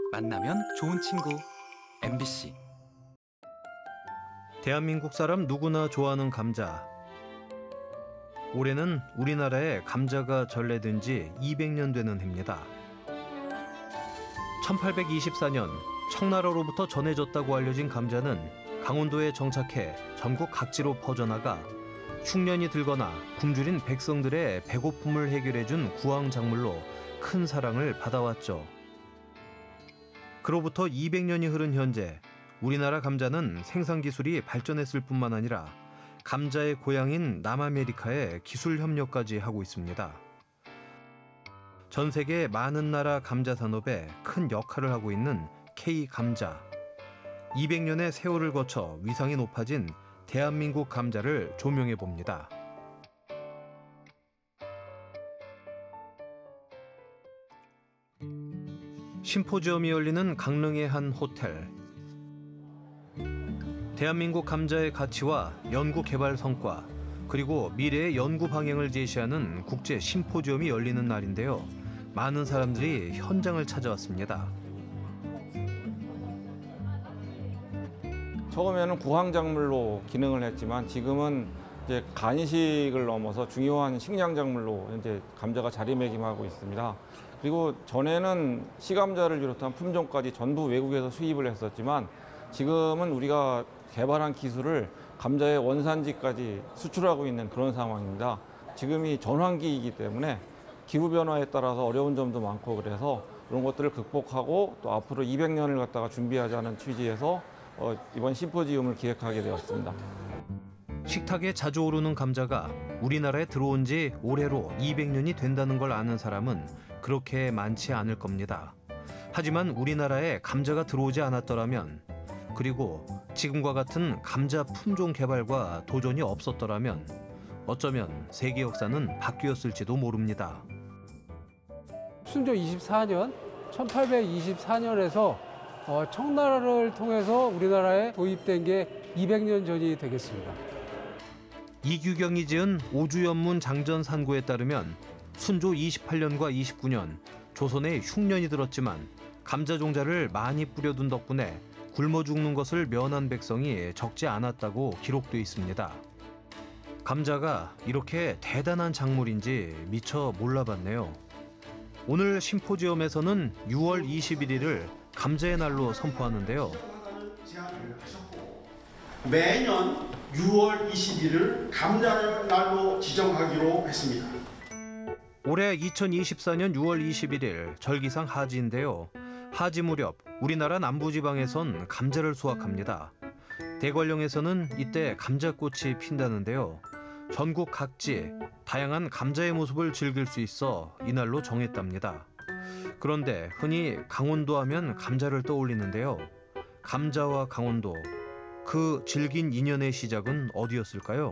만나면 좋은 친구 MBC. 대한민국 사람 누구나 좋아하는 감자. 올해는 우리나라에 감자가 전래된 지 200년 되는 해입니다. 1824년 청나라로부터 전해졌다고 알려진 감자는 강원도에 정착해 전국 각지로 퍼져나가 흉년이 들거나 굶주린 백성들의 배고픔을 해결해준 구황작물로 큰 사랑을 받아왔죠. 그로부터 200년이 흐른 현재 우리나라 감자는 생산 기술이 발전했을 뿐만 아니라 감자의 고향인 남아메리카에 기술 협력까지 하고 있습니다. 전 세계 많은 나라 감자 산업에 큰 역할을 하고 있는 K감자. 200년의 세월을 거쳐 위상이 높아진 대한민국 감자를 조명해 봅니다. 심포지엄이 열리는 강릉의 한 호텔. 대한민국 감자의 가치와 연구 개발 성과, 그리고 미래의 연구 방향을 제시하는 국제 심포지엄이 열리는 날인데요. 많은 사람들이 현장을 찾아왔습니다. 처음에는 구황작물로 기능을 했지만 지금은 이제 간식을 넘어서 중요한 식량작물로 현재 감자가 자리매김하고 있습니다. 그리고 전에는 시감자를 비롯한 품종까지 전부 외국에서 수입을 했었지만 지금은 우리가 개발한 기술을 감자의 원산지까지 수출하고 있는 그런 상황입니다. 지금이 전환기이기 때문에 기후변화에 따라서 어려운 점도 많고 그래서 이런 것들을 극복하고 또 앞으로 200년을 갖다가 준비하자는 취지에서 이번 심포지움을 기획하게 되었습니다. 식탁에 자주 오르는 감자가 우리나라에 들어온 지 올해로 200년이 된다는 걸 아는 사람은 그렇게 많지 않을 겁니다. 하지만 우리나라에 감자가 들어오지 않았더라면, 그리고 지금과 같은 감자 품종 개발과 도전이 없었더라면 어쩌면 세계 역사는 바뀌었을지도 모릅니다. 순조 24년, 1824년에서 청나라를 통해서 우리나라에 도입된 게 200년 전이 되겠습니다. 이규경이 지은 오주연문 장전산고에 따르면 순조 28년과 29년 조선에 흉년이 들었지만 감자 종자를 많이 뿌려둔 덕분에 굶어 죽는 것을 면한 백성이 적지 않았다고 기록돼 있습니다. 감자가 이렇게 대단한 작물인지 미처 몰라봤네요. 오늘 심포지엄에서는 6월 21일을 감자의 날로 선포하는데요. 매년 6월 20일을 감자의 날로 지정하기로 했습니다. 올해 2024년 6월 21일 절기상 하지인데요. 하지 무렵 우리나라 남부지방에선 감자를 수확합니다. 대관령에서는 이때 감자꽃이 핀다는데요. 전국 각지 다양한 감자의 모습을 즐길 수 있어 이날로 정했답니다. 그런데 흔히 강원도 하면 감자를 떠올리는데요. 감자와 강원도, 그 질긴 인연의 시작은 어디였을까요?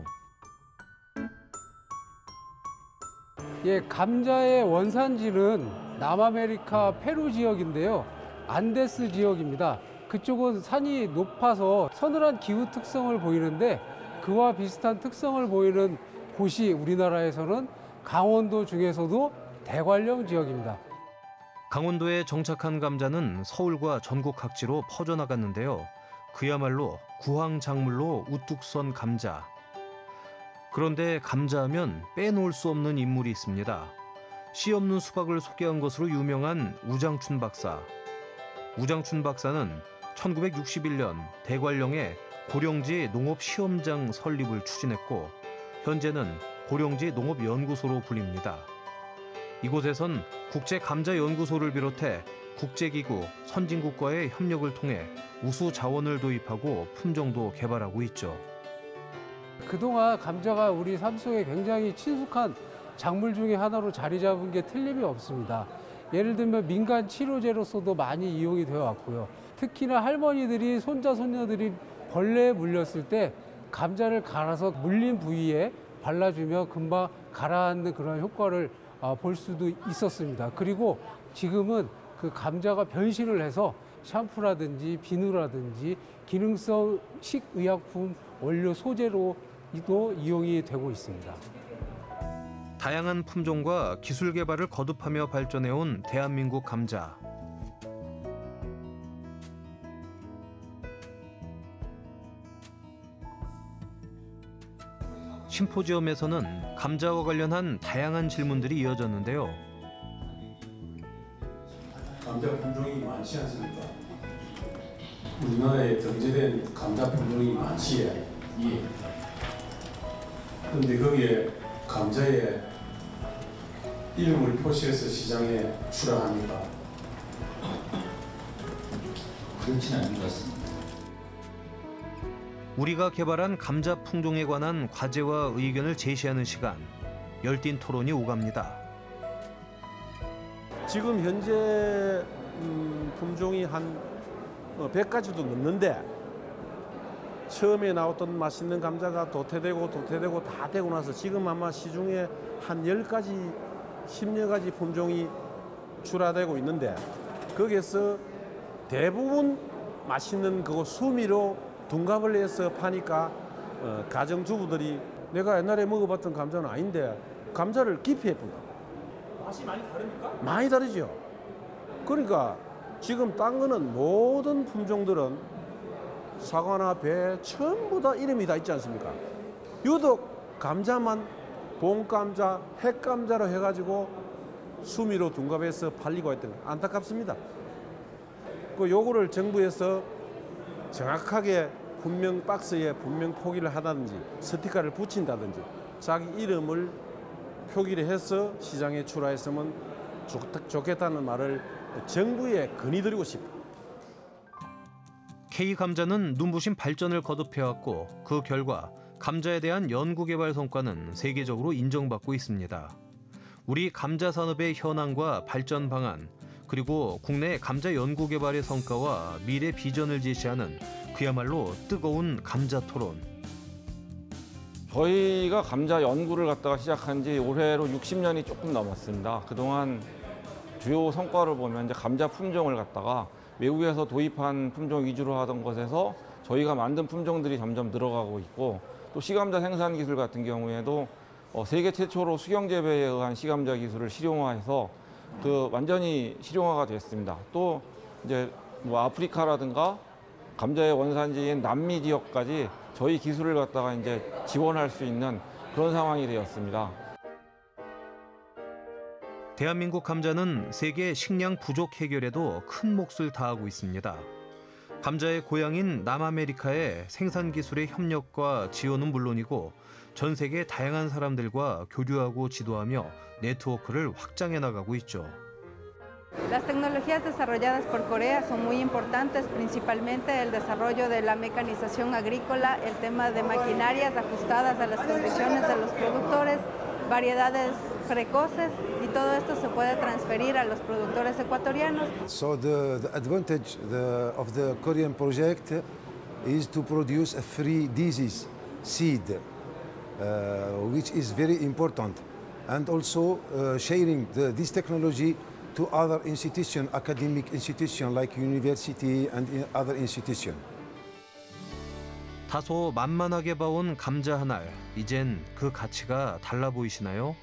예, 감자의 원산지는 남아메리카 페루 지역인데요. 안데스 지역입니다. 그쪽은 산이 높아서 서늘한 기후 특성을 보이는데 그와 비슷한 특성을 보이는 곳이 우리나라에서는 강원도 중에서도 대관령 지역입니다. 강원도에 정착한 감자는 서울과 전국 각지로 퍼져나갔는데요. 그야말로 구황작물로 우뚝 선 감자. 그런데 감자하면 빼놓을 수 없는 인물이 있습니다. 씨 없는 수박을 소개한 것으로 유명한 우장춘 박사. 우장춘 박사는 1961년 대관령에 고령지 농업시험장 설립을 추진했고 현재는 고령지 농업연구소로 불립니다. 이곳에선 국제감자연구소를 비롯해 국제기구, 선진국과의 협력을 통해 우수 자원을 도입하고 품종도 개발하고 있죠. 그동안 감자가 우리 삶 속에 굉장히 친숙한 작물 중에 하나로 자리 잡은 게 틀림이 없습니다. 예를 들면 민간 치료제로서도 많이 이용이 되어 왔고요. 특히나 할머니들이 손자, 손녀들이 벌레에 물렸을 때 감자를 갈아서 물린 부위에 발라주면 금방 가라앉는 그런 효과를 볼 수도 있었습니다. 그리고 지금은 그 감자가 변신을 해서 샴푸라든지 비누라든지 기능성 식의약품 원료 소재로도 이용이 되고 있습니다. 다양한 품종과 기술 개발을 거듭하며 발전해온 대한민국 감자. 심포지엄에서는 감자와 관련한 다양한 질문들이 이어졌는데요. 감자 품종이 많지 않습니까? 우리나라에 정제된 감자 품종이 많지. 예. 그런데 거기에 감자에 이름을 표시해서 시장에 출하합니까? 그렇지는 않은 것 같습니다. 우리가 개발한 감자 품종에 관한 과제와 의견을 제시하는 시간, 열띤 토론이 오갑니다. 지금 현재 품종이 한 100가지도 넘는데 처음에 나왔던 맛있는 감자가 도태되고 다 되고 나서 지금 아마 시중에 한 10가지, 10여 가지 품종이 출하되고 있는데 거기에서 대부분 맛있는 그거 수미로 둔갑을 해서 파니까 가정주부들이 내가 옛날에 먹어봤던 감자는 아닌데 감자를 기피해본다. 맛이 많이 다릅니까? 많이 다르죠. 그러니까 지금 딴 거는 모든 품종들은 사과나 배 전부 다 이름이 다 있지 않습니까? 유독 감자만 봉감자, 핵감자로 해가지고 수미로 둔갑해서 팔리고 했던 거 안타깝습니다. 그 요거를 정부에서 정확하게 분명 박스에 분명 표기를 하다든지 스티커를 붙인다든지 자기 이름을 표기를 해서 시장에 출하했으면 좋겠다는 말을 정부에 건의드리고 싶습니다. K감자는 눈부신 발전을 거듭해왔고 그 결과 감자에 대한 연구개발 성과는 세계적으로 인정받고 있습니다. 우리 감자 산업의 현황과 발전 방안, 그리고 국내 감자 연구개발의 성과와 미래 비전을 제시하는 그야말로 뜨거운 감자 토론. 저희가 감자 연구를 갖다가 시작한 지 올해로 60년이 조금 넘었습니다. 그동안 주요 성과를 보면 이제 감자 품종을 갖다가 외국에서 도입한 품종 위주로 하던 것에서 저희가 만든 품종들이 점점 늘어가고 있고, 또 시감자 생산 기술 같은 경우에도 세계 최초로 수경 재배에 의한 시감자 기술을 실용화해서 완전히 실용화가 됐습니다. 또 이제 뭐 아프리카라든가 감자의 원산지인 남미 지역까지 저희 기술을 갖다가 이제 지원할 수 있는 그런 상황이 되었습니다. 대한민국 감자는 세계 식량 부족 해결에도 큰 몫을 다하고 있습니다. 감자의 고향인 남아메리카의 생산 기술의 협력과 지원은 물론이고 전 세계 다양한 사람들과 교류하고 지도하며 네트워크를 확장해 나가고 있죠. Las tecnologías desarrolladas por Corea son muy importantes, principalmente el desarrollo de la mecanización agrícola, el tema de maquinarias ajustadas a las condiciones de los productores, variedades precoces, y todo esto se puede transferir a los productores ecuatorianos. So the advantage of the Korean project is to produce a free disease seed, which is very important, and also sharing this technology to other institutions, academic institutions like university and other institutions. 다소 만만하게 봐온 감자 한 알, 이젠 그 가치가 달라 보이시나요?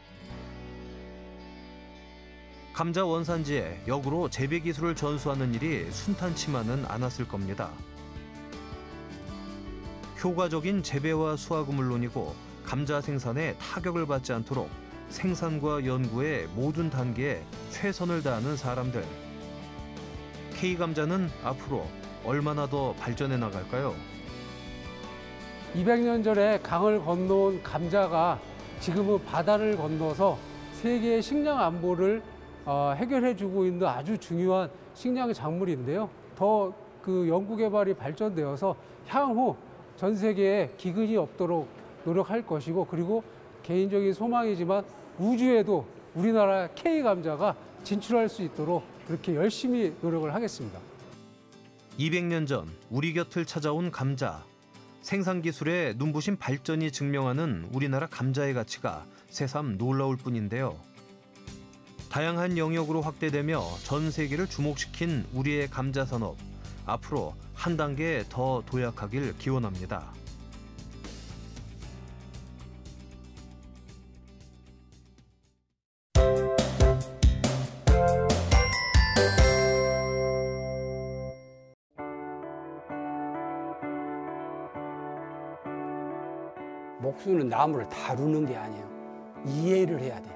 감자 원산지에 역으로 재배 기술을 전수하는 일이 순탄치만은 않았을 겁니다. 효과적인 재배와 수확은 물론이고 감자 생산에 타격을 받지 않도록 생산과 연구의 모든 단계에 최선을 다하는 사람들. K감자는 앞으로 얼마나 더 발전해 나갈까요? 200년 전에 강을 건너온 감자가 지금은 바다를 건너서 세계의 식량 안보를 해결해주고 있는 아주 중요한 식량 작물인데요. 더 그 연구개발이 발전되어서 향후 전 세계에 기근이 없도록 노력할 것이고, 그리고 개인적인 소망이지만 우주에도 우리나라 K감자가 진출할 수 있도록 그렇게 열심히 노력을 하겠습니다. 200년 전 우리 곁을 찾아온 감자. 생산 기술의 눈부신 발전이 증명하는 우리나라 감자의 가치가 새삼 놀라울 뿐인데요. 다양한 영역으로 확대되며 전 세계를 주목시킨 우리의 감자 산업. 앞으로 한 단계 더 도약하길 기원합니다. 목수는 나무를 다루는 게 아니에요. 이해를 해야 돼.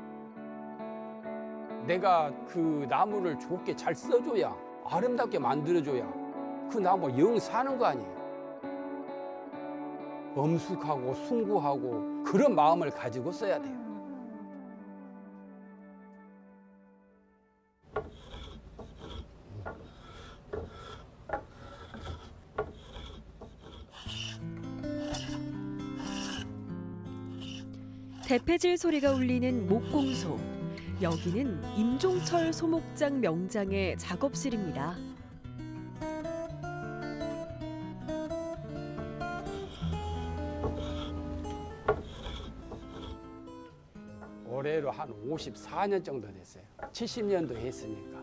내가 그 나무를 좋게 잘 써줘야, 아름답게 만들어줘야 그 나무가 영 사는 거 아니에요. 엄숙하고 숭고하고 그런 마음을 가지고 써야 돼요. 대패질 소리가 울리는 목공소. 여기는 임종철 소목장 명장의 작업실입니다. 올해로 한 54년 정도 됐어요. 70년도 했으니까.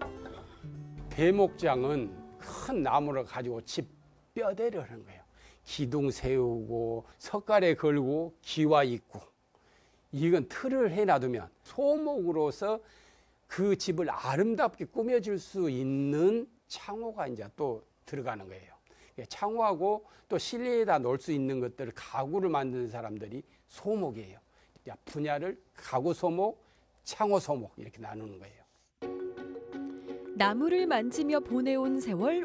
대목장은 큰 나무를 가지고 집 뼈대를 하는 거예요. 기둥 세우고 석가래 걸고 기와 입구. 이건 틀을 해놔두면 소목으로서 그 집을 아름답게 꾸며줄 수 있는 창호가 이제 또 들어가는 거예요. 창호하고 또 실내에다 놓을 수 있는 것들을 가구를 만드는 사람들이 소목이에요. 분야를 가구 소목, 창호 소목 이렇게 나누는 거예요. 나무를 만지며 보내온 세월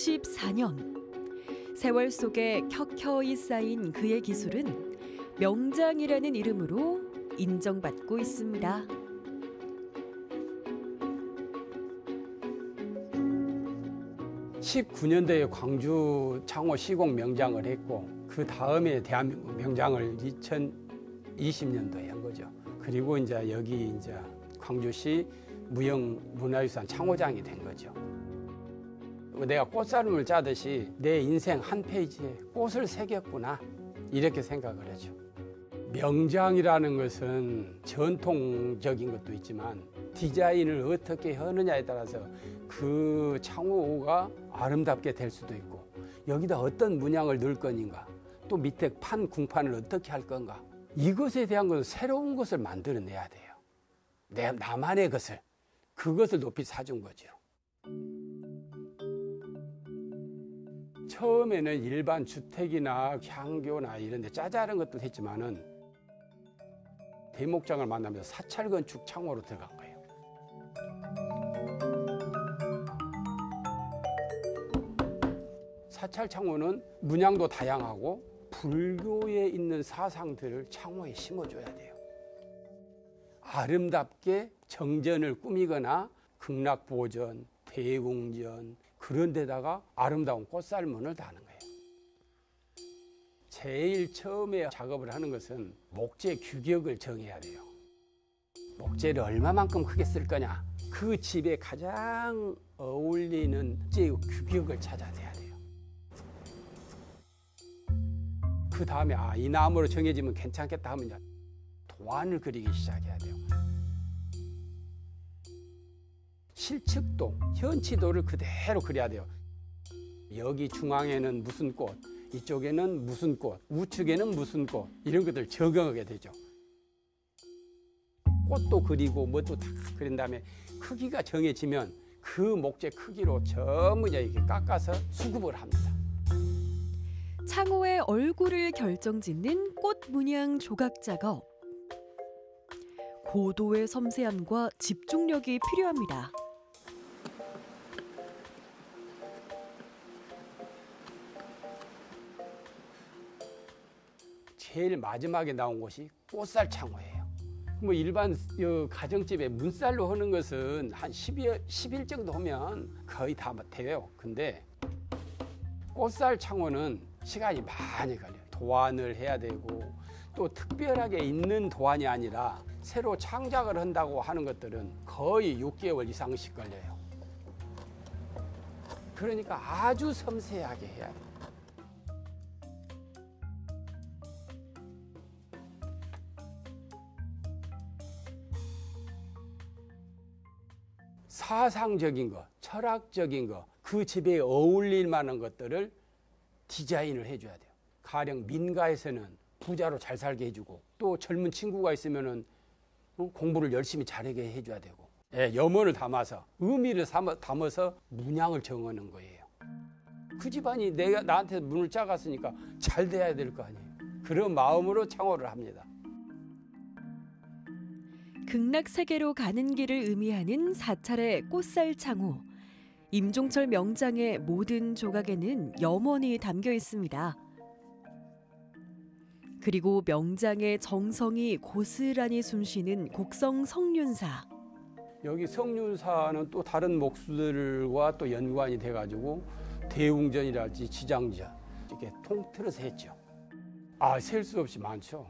54년. 세월 속에 켜켜이 쌓인 그의 기술은 명장이라는 이름으로 인정받고 있습니다. (19년도에) 광주 창호 시공 명장을 했고, 그 다음에 대한민국 명장을 2020년도에 한 거죠. 그리고 이제 여기 이제 광주시 무형문화유산 창호장이 된 거죠. 내가 꽃사름을 짜듯이 내 인생 한 페이지에 꽃을 새겼구나, 이렇게 생각을 하죠. 명장이라는 것은 전통적인 것도 있지만 디자인을 어떻게 하느냐에 따라서 그 창호가 아름답게 될 수도 있고, 여기다 어떤 문양을 넣을 건가, 또 밑에 궁판을 어떻게 할 건가, 이것에 대한 것은 새로운 것을 만들어내야 돼요. 나만의 것을, 그것을 높이 사준 거죠. 처음에는 일반 주택이나 향교나 이런 데 짜잘한 것도 했지만은 대목장을 만나면서 사찰건축 창호로 들어간 거예요. 사찰 창호는 문양도 다양하고 불교에 있는 사상들을 창호에 심어줘야 돼요. 아름답게 정전을 꾸미거나 극락보전, 대웅전 그런 데다가 아름다운 꽃살문을 다는 거예요. 제일 처음에 작업을 하는 것은 목재 규격을 정해야 돼요. 목재를 얼마만큼 크게 쓸 거냐, 그 집에 가장 어울리는 목재 규격을 찾아내야 돼요. 그 다음에 이 나무로 정해지면 괜찮겠다 하면 도안을 그리기 시작해야 돼요. 실측도, 현치도를 그대로 그려야 돼요. 여기 중앙에는 무슨 꽃, 이쪽에는 무슨 꽃, 우측에는 무슨 꽃, 이런 것들 적용하게 되죠. 꽃도 그리고 뭐도 다 그린 다음에 크기가 정해지면 그 목재 크기로 전부 이렇게 깎아서 수급을 합니다. 창호의 얼굴을 결정짓는 꽃 문양 조각 작업. 고도의 섬세함과 집중력이 필요합니다. 제일 마지막에 나온 것이 꽃살 창호예요. 뭐 일반 가정집에 문살로 하는 것은 한 10일 정도 하면 거의 다 돼요. 근데 꽃살 창호는 시간이 많이 걸려요. 도안을 해야 되고, 또 특별하게 있는 도안이 아니라 새로 창작을 한다고 하는 것들은 거의 6개월 이상씩 걸려요. 그러니까 아주 섬세하게 해야 돼요. 사상적인 것, 철학적인 것, 그 집에 어울릴 만한 것들을 디자인을 해줘야 돼요. 가령 민가에서는 부자로 잘 살게 해주고, 또 젊은 친구가 있으면은 공부를 열심히 잘하게 해줘야 되고, 염원을 담아서, 의미를 담아서 문양을 정하는 거예요. 그 집안이 나한테 문을 짜갔으니까 잘 돼야 될 거 아니에요. 그런 마음으로 창호를 합니다. 극락세계로 가는 길을 의미하는 4차례 꽃살 창호. 임종철 명장의 모든 조각에는 염원이 담겨 있습니다. 그리고 명장의 정성이 고스란히 숨쉬는 곡성 성륜사. 여기 성륜사는 또 다른 목수들과 또 연관이 돼가지고 대웅전이랄지 지장전 이렇게 통틀어서 했죠. 셀 수 없이 많죠.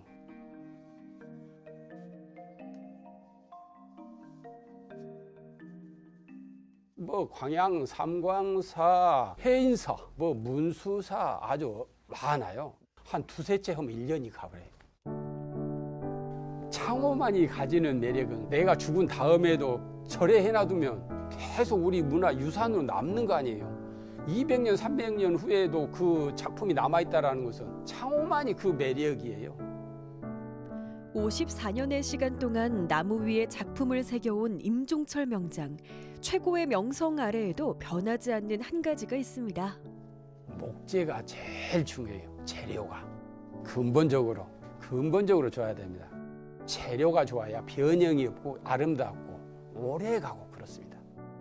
광양 삼광사, 해인사, 문수사 아주 많아요. 한 두세 채 하면 1년이 가버려요. 창호만이 가지는 매력은 내가 죽은 다음에도 절에 해놔두면 계속 우리 문화 유산으로 남는 거 아니에요. 200년, 300년 후에도 그 작품이 남아있다는 것은 창호만이 그 매력이에요. 54년의 시간 동안 나무 위에 작품을 새겨온 임종철 명장. 최고의 명성 아래에도 변하지 않는 한 가지가 있습니다. 목재가 제일 중요해요. 재료가. 근본적으로 좋아야 됩니다. 재료가 좋아야 변형이 없고 아름답고 오래가고 그렇습니다.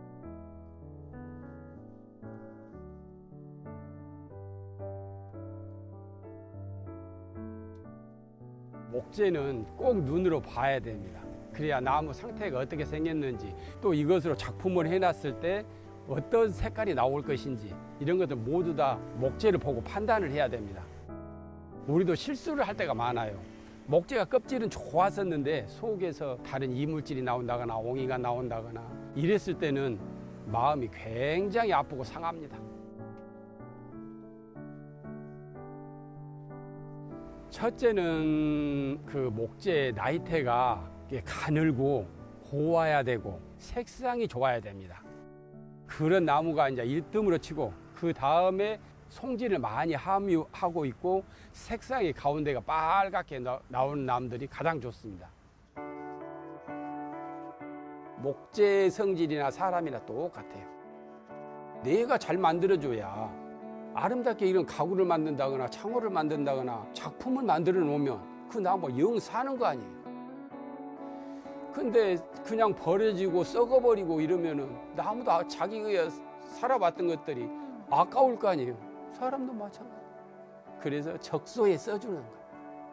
목재는 꼭 눈으로 봐야 됩니다. 그래야 나무 상태가 어떻게 생겼는지, 또 이것으로 작품을 해놨을 때 어떤 색깔이 나올 것인지, 이런 것들 모두 다 목재를 보고 판단을 해야 됩니다. 우리도 실수를 할 때가 많아요. 목재가 껍질은 좋았었는데 속에서 다른 이물질이 나온다거나 옹이가 나온다거나 이랬을 때는 마음이 굉장히 아프고 상합니다. 첫째는 그 목재의 나이테가 가늘고 고와야 되고 색상이 좋아야 됩니다. 그런 나무가 이제 1등으로 치고, 그 다음에 송진을 많이 함유하고 있고 색상이 가운데가 빨갛게 나오는 나무들이 가장 좋습니다. 목재 성질이나 사람이나 똑같아요. 내가 잘 만들어줘야 아름답게 이런 가구를 만든다거나 창호를 만든다거나 작품을 만들어 놓으면 그 나무 영 사는 거 아니에요. 근데 그냥 버려지고 썩어버리고 이러면은 나무도 자기가 살아봤던 것들이 아까울 거 아니에요. 사람도 마찬가지. 그래서 적소에 써주는 거예요.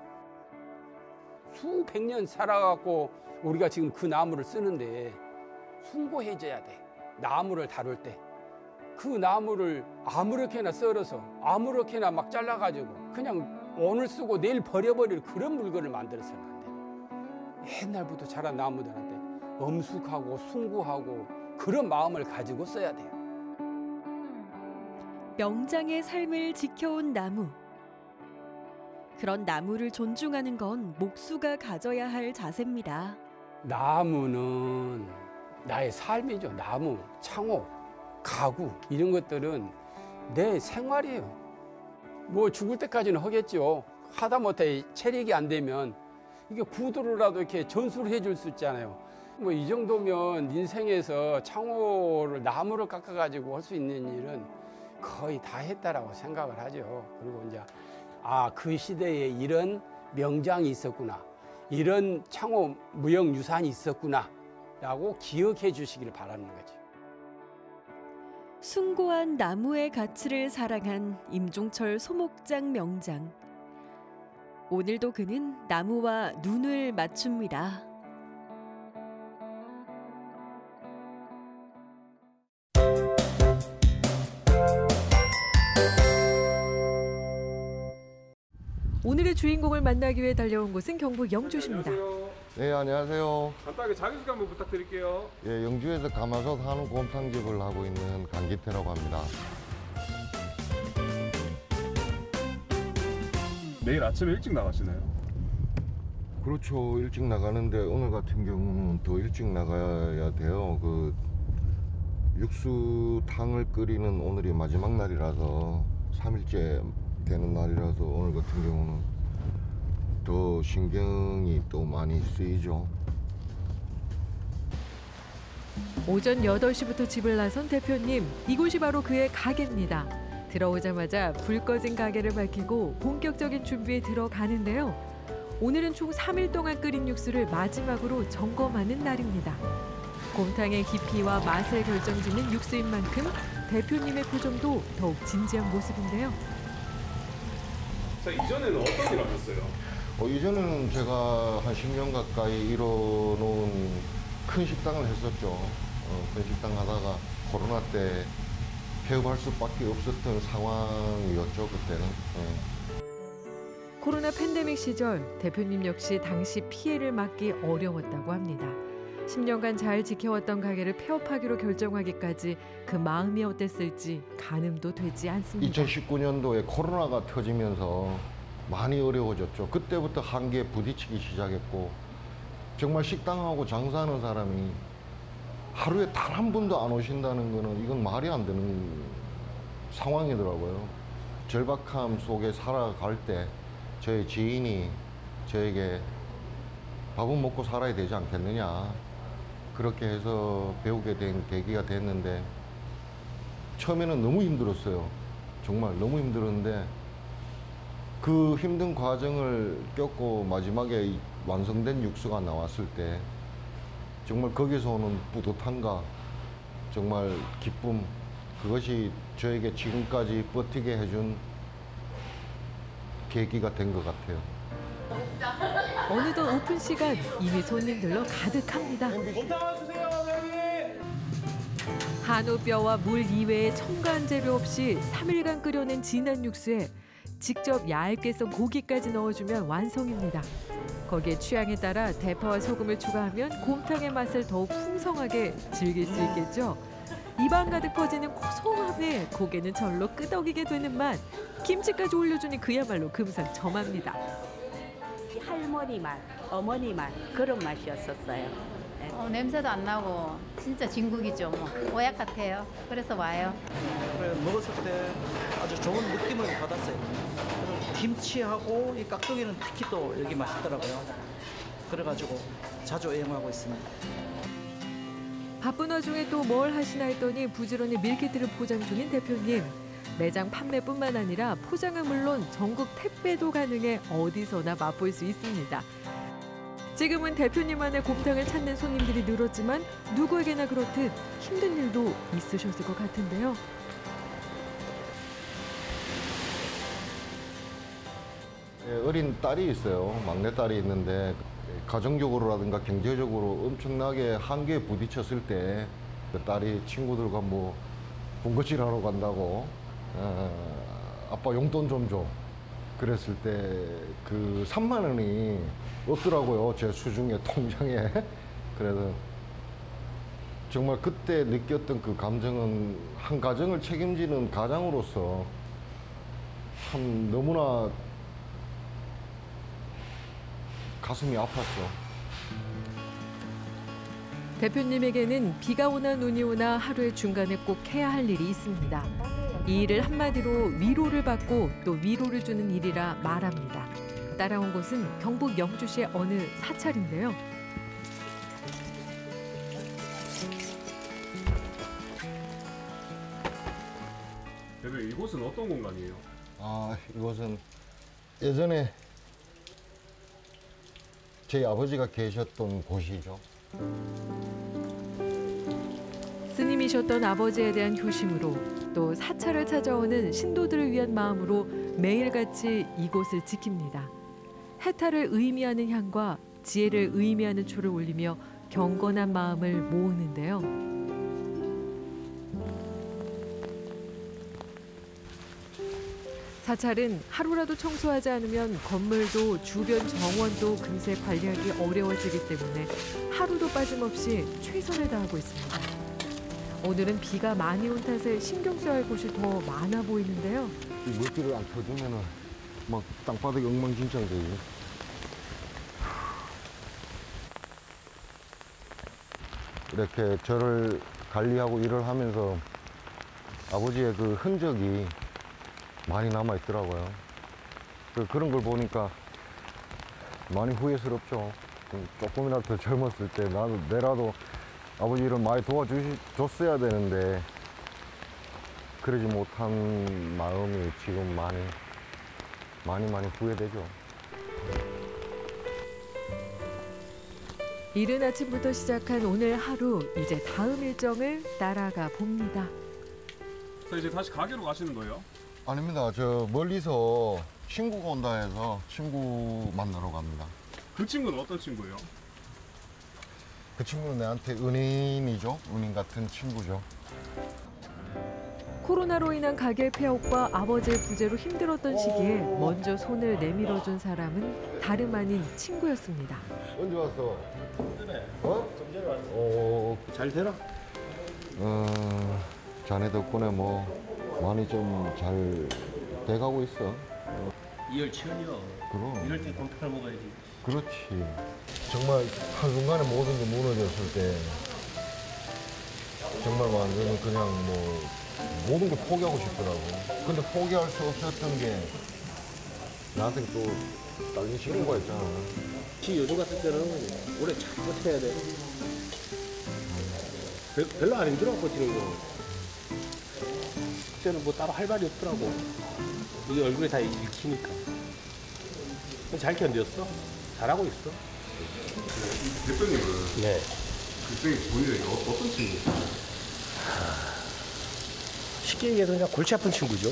수백 년 살아갖고 우리가 지금 그 나무를 쓰는데 숭고해져야 돼. 나무를 다룰 때. 그 나무를 아무렇게나 썰어서 아무렇게나 막 잘라가지고 그냥 오늘 쓰고 내일 버려버릴 그런 물건을 만들어서는 안 돼요. 옛날부터 자란 나무들한테 엄숙하고 숭고하고 그런 마음을 가지고 써야 돼요. 명장의 삶을 지켜온 나무. 그런 나무를 존중하는 건 목수가 가져야 할 자세입니다. 나무는 나의 삶이죠. 나무, 창호, 가구 이런 것들은 내 생활이에요. 뭐 죽을 때까지는 하겠죠. 하다못해 체력이 안 되면 이게 구두로라도 이렇게 전수를 해줄 수 있잖아요. 뭐 이 정도면 인생에서 창호를 나무를 깎아가지고 할 수 있는 일은 거의 다 했다라고 생각을 하죠. 그리고 이제 그 시대에 이런 명장이 있었구나, 이런 창호 무형 유산이 있었구나라고 기억해 주시길 바라는 거죠. 숭고한 나무의 가치를 사랑한 임종철 소목장 명장. 오늘도 그는 나무와 눈을 맞춥니다. 오늘의 주인공을 만나기 위해 달려온 곳은 경북 영주시입니다. 네, 안녕하세요. 간단하게 자기소개 한번 부탁드릴게요. 예, 영주에서 가마솥 한우 곰탕집을 하고 있는 강기태라고 합니다. 매일 아침에 일찍 나가시나요? 그렇죠. 일찍 나가는데 오늘 같은 경우는 더 일찍 나가야 돼요. 그 육수탕을 끓이는 오늘이 마지막 날이라서 3일째 되는 날이라서 오늘 같은 경우는 더 신경이 또 많이 쓰이죠. 오전 8시부터 집을 나선 대표님. 이곳이 바로 그의 가게입니다. 들어오자마자 불 꺼진 가게를 밝히고 본격적인 준비에 들어가는데요. 오늘은 총 3일 동안 끓인 육수를 마지막으로 점검하는 날입니다. 곰탕의 깊이와 맛을 결정짓는 육수인 만큼 대표님의 표정도 더욱 진지한 모습인데요. 자, 이전에는 어떤 일 하셨어요? 이전에는 제가 한 10년 가까이 이뤄놓은 큰 식당을 했었죠. 큰 식당 하다가 코로나 때 폐업할 수밖에 없었던 상황이었죠, 그때는. 코로나 팬데믹 시절 대표님 역시 당시 피해를 막기 어려웠다고 합니다. 10년간 잘 지켜왔던 가게를 폐업하기로 결정하기까지 그 마음이 어땠을지 가늠도 되지 않습니다. 2019년도에 코로나가 터지면서 많이 어려워졌죠. 그때부터 한계에 부딪히기 시작했고 정말 식당하고 장사하는 사람이 하루에 단 한 번도 안 오신다는 거는 이건 말이 안 되는 상황이더라고요. 절박함 속에 살아갈 때 저희 지인이 저에게 밥은 먹고 살아야 되지 않겠느냐, 그렇게 해서 배우게 된 계기가 됐는데, 처음에는 너무 힘들었어요. 정말 너무 힘들었는데 그 힘든 과정을 겪고 마지막에 완성된 육수가 나왔을 때 정말 거기서 오는 뿌듯함과 정말 기쁨, 그것이 저에게 지금까지 버티게 해준 계기가 된 것 같아요. 어느덧 오픈 시간, 이미 손님들로 가득합니다. 한우뼈와 물 이외에 첨가한 재료 없이 3일간 끓여낸 진한 육수에 직접 얇게 썬 고기까지 넣어주면 완성입니다. 거기에 취향에 따라 대파와 소금을 추가하면 곰탕의 맛을 더욱 풍성하게 즐길 수 있겠죠. 입안 가득 퍼지는 고소함에 고개는 절로 끄덕이게 되는 맛. 김치까지 올려주니 그야말로 금상첨화입니다. 할머니 맛, 어머니 맛, 그런 맛이었었어요. 네. 냄새도 안 나고 진짜 진국이죠. 뭐 오약 같아요. 그래서 와요. 먹었을 때 아주 좋은 느낌을 받았어요. 김치하고 이 깍두기는 특히 또 여기 맛있더라고요. 그래가지고 자주 애용하고 있습니다. 바쁜 와중에 또 뭘 하시나 했더니 부지런히 밀키트를 포장 중인 대표님. 매장 판매뿐만 아니라 포장은 물론 전국 택배도 가능해 어디서나 맛볼 수 있습니다. 지금은 대표님만의 곰탕을 찾는 손님들이 늘었지만 누구에게나 그렇듯 힘든 일도 있으셨을 것 같은데요. 어린 딸이 있어요. 막내딸이 있는데 가정적으로라든가 경제적으로 엄청나게 한계에 부딪혔을 때 그 딸이 친구들과 뭐 군것질하러 간다고 아빠 용돈 좀 줘. 그랬을 때 그 3만 원이 없더라고요. 제 수중에 통장에. 그래서 정말 그때 느꼈던 그 감정은 한 가정을 책임지는 가장으로서 참 너무나 가슴이 아팠죠. 대표님에게는 비가 오나 눈이 오나 하루의 중간에 꼭 해야 할 일이 있습니다. 이 일을 한마디로 위로를 받고 또 위로를 주는 일이라 말합니다. 따라온 곳은 경북 영주시의 어느 사찰인데요. 대표님, 이곳은 어떤 공간이에요? 이곳은 예전에 제 아버지가 계셨던 곳이죠. 스님이셨던 아버지에 대한 효심으로 또 사찰을 찾아오는 신도들을 위한 마음으로 매일같이 이곳을 지킵니다. 해탈을 의미하는 향과 지혜를 의미하는 초를 올리며 경건한 마음을 모으는데요. 사찰은 하루라도 청소하지 않으면 건물도 주변 정원도 금세 관리하기 어려워지기 때문에 하루도 빠짐없이 최선을 다하고 있습니다. 오늘은 비가 많이 온 탓에 신경 써야 할 곳이 더 많아 보이는데요. 이 물기를 안 펴주면은 막 땅바닥이 엉망진창 되지. 이렇게 저를 관리하고 일을 하면서 아버지의 그 흔적이 많이 남아 있더라고요. 그런 걸 보니까 많이 후회스럽죠. 조금이라도 더 젊었을 때 내라도 아버지 일을 많이 도와줬어야 되는데 그러지 못한 마음이 지금 많이 후회되죠. 이른 아침부터 시작한 오늘 하루, 이제 다음 일정을 따라가 봅니다. 자, 이제 다시 가게로 가시는 거예요? 아닙니다. 저 멀리서 친구가 온다 해서 친구 만나러 갑니다. 그 친구는 어떤 친구예요? 그 친구는 내한테 은인이죠. 은인 같은 친구죠. 코로나로 인한 가게 폐업과 아버지의 부재로 힘들었던 시기에 먼저 손을 내밀어준 사람은 다름 아닌 친구였습니다. 언제 왔어? 좀 전에 왔어. 잘 되나? 자네 덕분에 뭐 많이 좀 잘 돼가고 있어. 이열치열이요. 그럼. 이럴 때 곰탕을 먹어야지. 그렇지. 정말 한순간에 모든 게 무너졌을 때 정말 완전히 그냥 뭐 모든 걸 포기하고 싶더라고. 근데 포기할 수 없었던 게 나한테 또 딸린 친구가 있잖아. 요즘 같은 때는 오래 잘 버텨야 돼. 별로 안 힘들어 버티는 거. 그때는 뭐 따로 할 말이 없더라고. 이게 얼굴에 다 읽히니까. 잘 견뎠어. 잘하고 있어. 대표님은 네. 그때 본인에게 어떤 친구예요? 쉽게 얘기해서 그냥 골치 아픈 친구죠.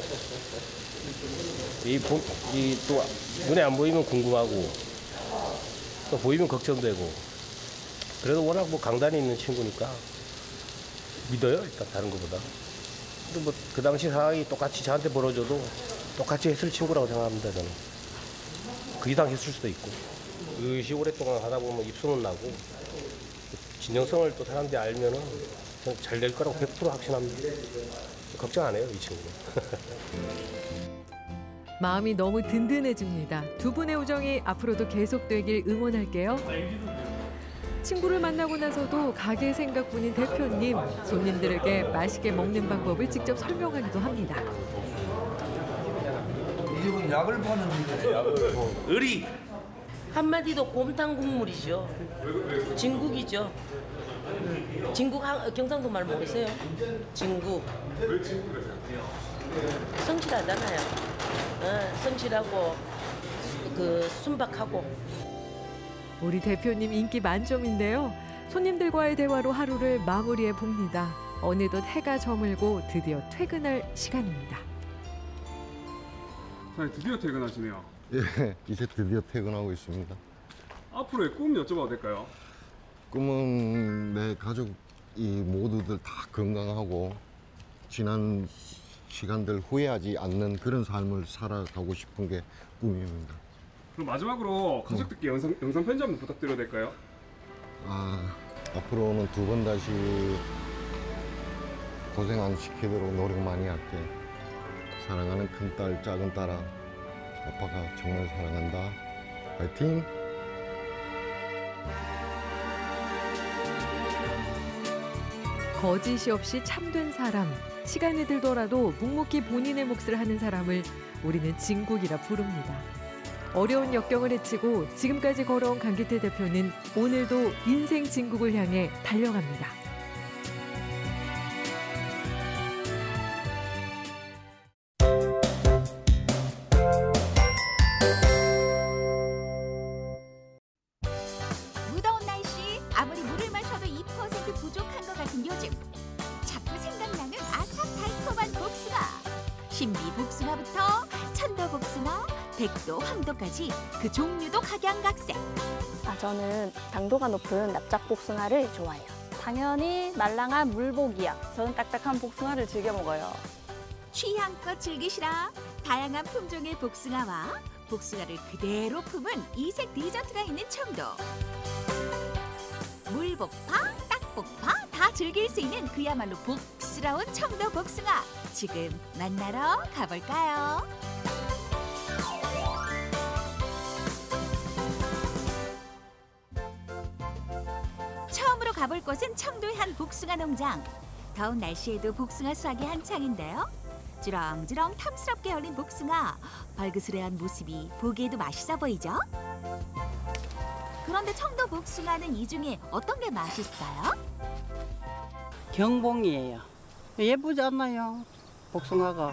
또 눈에 안 보이면 궁금하고 또 보이면 걱정되고 그래도 워낙 뭐 강단이 있는 친구니까 믿어요 일단 다른 것보다. 근데 뭐 그 당시 상황이 똑같이 저한테 벌어져도 똑같이 했을 친구라고 생각합니다 저는. 그 이상 했을 수도 있고 의시 오랫동안 하다 보면 입소문 나고 진정성을 또 사람들이 알면은 잘 될 거라고 100% 확신합니다. 걱정 안 해요 이 친구는. 마음이 너무 든든해집니다. 두 분의 우정이 앞으로도 계속되길 응원할게요. 친구를 만나고 나서도 가게 생각뿐인 대표님, 손님들에게 맛있게 먹는 방법을 직접 설명하기도 합니다. 이 집은 약을 파는 집이에요. 의리. 한마디도 곰탕 국물이죠. 진국이죠. 진국 경상도 말 모르세요? 진국. 왜 친구를 성실하잖아요. 성실하고 그 순박하고. 우리 대표님 인기 만점인데요. 손님들과의 대화로 하루를 마무리해 봅니다. 어느덧 해가 저물고 드디어 퇴근할 시간입니다. 자, 드디어 퇴근하시네요. 예, 이제 드디어 퇴근하고 있습니다. 앞으로의 꿈 여쭤봐도 될까요? 꿈은 내 가족이 모두들 다 건강하고 지난 시간들 후회하지 않는 그런 삶을 살아가고 싶은 게 꿈입니다. 그럼 마지막으로 가족들께 영상 편지 한번 부탁드려도 될까요? 앞으로는 두 번 다시 고생 안 시키도록 노력 많이 할게. 사랑하는 큰딸, 작은 딸아, 아빠가 정말 사랑한다. 파이팅! 거짓이 없이 참된 사람, 시간이 들더라도 묵묵히 본인의 몫을 하는 사람을 우리는 진국이라 부릅니다. 어려운 역경을 헤치고 지금까지 걸어온 강기태 대표는 오늘도 인생 진국을 향해 달려갑니다. 무더운 날씨 아무리 물을 마셔도 2% 부족한 것 같은 요즘 자꾸 생각나는 아삭달콤한 복숭아. 신비 복숭아부터 천도 복숭아, 백도, 황도까지 그 종류도 각양각색. 저는 당도가 높은 납작 복숭아를 좋아해요. 당연히 말랑한 물복이요. 저는 딱딱한 복숭아를 즐겨 먹어요. 취향껏 즐기시라. 다양한 품종의 복숭아와 복숭아를 그대로 품은 이색 디저트가 있는 청도. 물복파, 딱복파 다 즐길 수 있는 그야말로 복스러운 청도 복숭아. 지금 만나러 가볼까요? 처음으로 가볼 곳은 청도의 한 복숭아 농장. 더운 날씨에도 복숭아 수확이 한창인데요. 주렁주렁 탐스럽게 열린 복숭아. 벌그스레한 모습이 보기에도 맛있어 보이죠? 그런데 청도 복숭아는 이 중에 어떤 게 맛있어요? 경봉이에요. 예쁘지 않나요? 복숭아가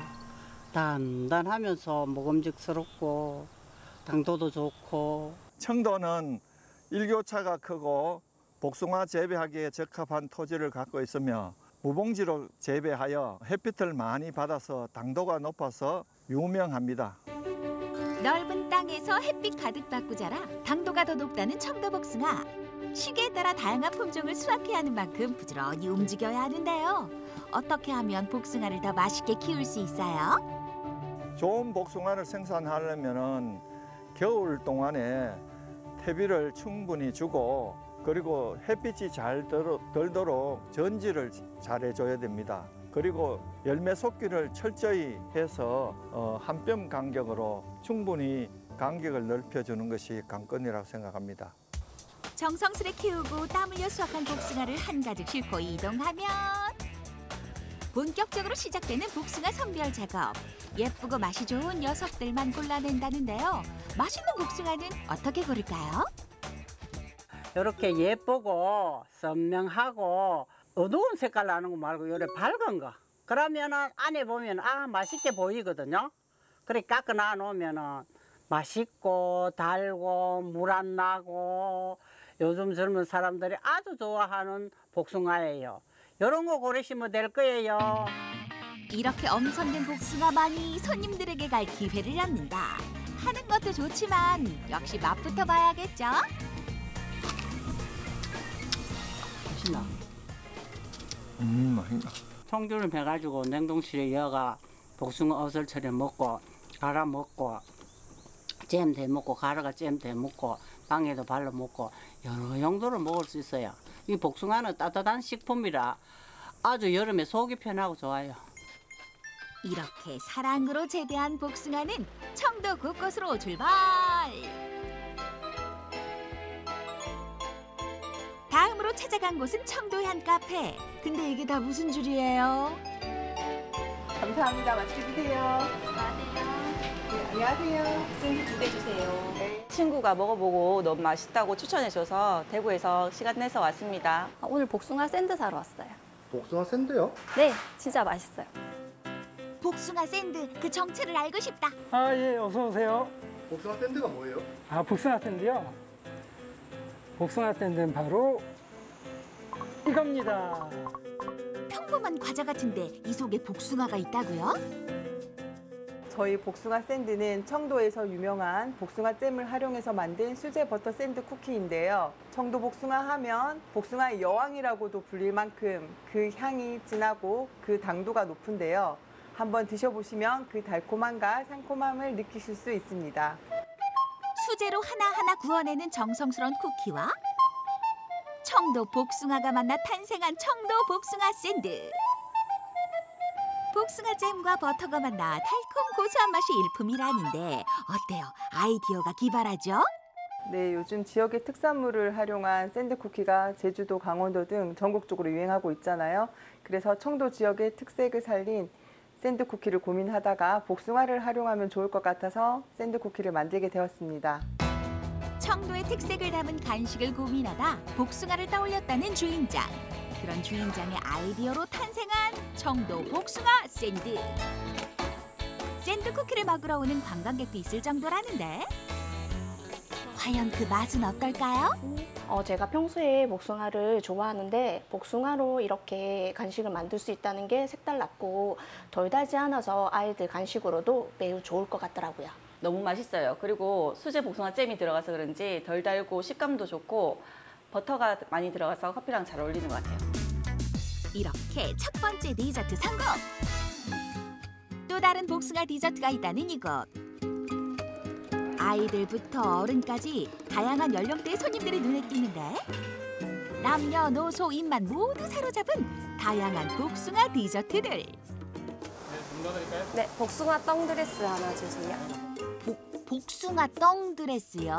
단단하면서 먹음직스럽고 당도도 좋고. 청도는 일교차가 크고 복숭아 재배하기에 적합한 토지를 갖고 있으며 무봉지로 재배하여 햇빛을 많이 받아서 당도가 높아서 유명합니다. 넓은 땅에서 햇빛 가득 받고 자라 당도가 더 높다는 청도 복숭아. 시기에 따라 다양한 품종을 수확해야 하는 만큼 부지런히 움직여야 하는데요. 어떻게 하면 복숭아를 더 맛있게 키울 수 있어요? 좋은 복숭아를 생산하려면 겨울 동안에 퇴비를 충분히 주고 그리고 햇빛이 잘 들도록 전지를 잘 해줘야 됩니다. 그리고 열매 속기를 철저히 해서 한 뼘 간격으로 충분히 간격을 넓혀주는 것이 관건이라고 생각합니다. 정성스레 키우고 땀 흘려 수확한 복숭아를 한 가득 싣고 이동하면 본격적으로 시작되는 복숭아 선별 작업. 예쁘고 맛이 좋은 녀석들만 골라낸다는데요. 맛있는 복숭아는 어떻게 고를까요? 이렇게 예쁘고 선명하고 어두운 색깔 나는 거 말고 요래 밝은 거. 그러면은 안에 보면 맛있게 보이거든요. 그래 깎아 놔놓으면은 맛있고 달고 물 안 나고 요즘 젊은 사람들이 아주 좋아하는 복숭아예요. 이런 거 고르시면 될 거예요. 이렇게 엄선된 복숭아만이 손님들에게 갈 기회를 얻는다. 하는 것도 좋지만 역시 맛부터 봐야겠죠? 맛있나? 맛있다. 청주를 배가지고 냉동실에 여가 복숭아 어설처럼 먹고 갈아 먹고 잼 대 먹고 가루가 잼 대 먹고 빵에도 발라 먹고 여러 용도로 먹을 수 있어요. 이 복숭아는 따뜻한 식품이라 아주 여름에 속이 편하고 좋아요. 이렇게 사랑으로 재배한 복숭아는 청도 곳곳으로 출발! 다음으로 찾아간 곳은 청도의 한 카페. 근데 이게 다 무슨 줄이에요? 감사합니다. 맛있게 드세요. 안녕하세요. 샌드 2개 주세요. 네. 친구가 먹어보고 너무 맛있다고 추천해줘서 대구에서 시간 내서 왔습니다. 오늘 복숭아 샌드 사러 왔어요. 복숭아 샌드요? 네, 진짜 맛있어요. 복숭아 샌드, 그 정체를 알고 싶다. 예, 어서 오세요. 복숭아 샌드가 뭐예요? 복숭아 샌드요? 복숭아 샌드는 바로 이겁니다. 평범한 과자 같은데 이 속에 복숭아가 있다고요? 저희 복숭아 샌드는 청도에서 유명한 복숭아 잼을 활용해서 만든 수제 버터 샌드 쿠키인데요. 청도 복숭아 하면 복숭아의 여왕이라고도 불릴 만큼 그 향이 진하고 그 당도가 높은데요. 한번 드셔보시면 그 달콤함과 상콤함을 느끼실 수 있습니다. 수제로 하나하나 구워내는 정성스러운 쿠키와 청도 복숭아가 만나 탄생한 청도 복숭아 샌드. 복숭아 잼과 버터가 만나 달콤 고소한 맛이 일품이라는데 어때요? 아이디어가 기발하죠? 네, 요즘 지역의 특산물을 활용한 샌드 쿠키가 제주도, 강원도 등 전국적으로 유행하고 있잖아요. 그래서 청도 지역의 특색을 살린 샌드 쿠키를 고민하다가 복숭아를 활용하면 좋을 것 같아서 샌드 쿠키를 만들게 되었습니다. 청도의 특색을 담은 간식을 고민하다 복숭아를 떠올렸다는 주인장. 그런 주인장의 아이디어로 탄생한 청도 복숭아 샌드. 샌드 쿠키를 먹으러 오는 관광객도 있을 정도라는데 과연 그 맛은 어떨까요? 제가 평소에 복숭아를 좋아하는데 복숭아로 이렇게 간식을 만들 수 있다는 게 색달랐고 덜 달지 않아서 아이들 간식으로도 매우 좋을 것 같더라고요. 너무 맛있어요. 그리고 수제 복숭아 잼이 들어가서 그런지 덜 달고 식감도 좋고 버터가 많이 들어가서 커피랑 잘 어울리는 것 같아요. 이렇게 첫 번째 디저트 성공! 또 다른 복숭아 디저트가 있다는 이곳. 아이들부터 어른까지 다양한 연령대의 손님들이 눈에 띄는데 남녀노소 입맛 모두 사로잡은 다양한 복숭아 디저트들. 네, 복숭아 떡 드레스 하나 주세요. 복숭아 떡 드레스요?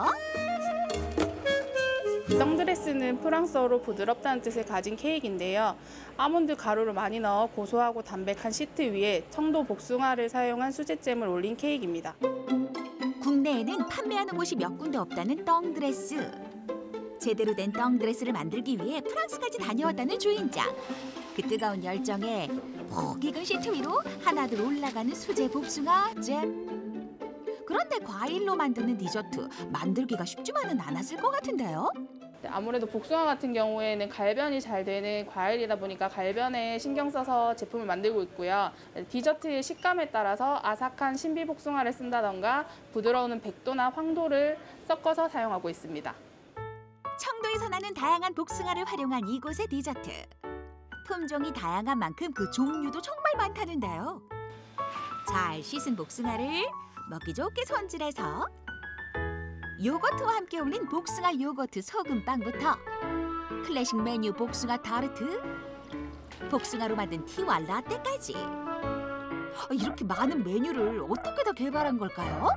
떡 드레스는 프랑스어로 부드럽다는 뜻을 가진 케이크인데요. 아몬드 가루를 많이 넣어 고소하고 담백한 시트 위에 청도 복숭아를 사용한 수제잼을 올린 케이크입니다. 국내에는 판매하는 곳이 몇 군데 없다는 떡 드레스. 제대로 된 떵드레스를 만들기 위해 프랑스까지 다녀왔다는 주인장. 그 뜨거운 열정에 푹 익은 시트 위로 하나둘 올라가는 수제 복숭아 잼. 그런데 과일로 만드는 디저트 만들기가 쉽지만은 않았을 것 같은데요. 아무래도 복숭아 같은 경우에는 갈변이 잘 되는 과일이다 보니까 갈변에 신경 써서 제품을 만들고 있고요. 디저트의 식감에 따라서 아삭한 신비 복숭아를 쓴다던가 부드러운 백도나 황도를 섞어서 사용하고 있습니다. 청도에서 나는 다양한 복숭아를 활용한 이곳의 디저트. 품종이 다양한 만큼 그 종류도 정말 많다는데요. 잘 씻은 복숭아를 먹기 좋게 손질해서 요거트와 함께 어울린 복숭아 요거트 소금빵부터 클래식 메뉴 복숭아 타르트, 복숭아로 만든 티와 라떼까지. 이렇게 많은 메뉴를 어떻게 다 개발한 걸까요?